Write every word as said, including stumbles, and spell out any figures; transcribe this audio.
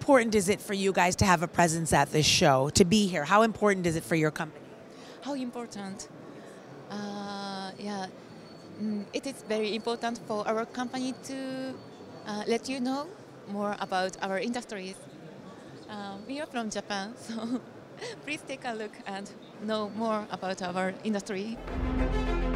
important is it for you guys to have a presence at this show, to be here? How important is it for your company? How important? Uh, yeah, mm, it is very important for our company to uh, let you know more about our industries. Uh, we are from Japan, so please take a look and know more about our industry.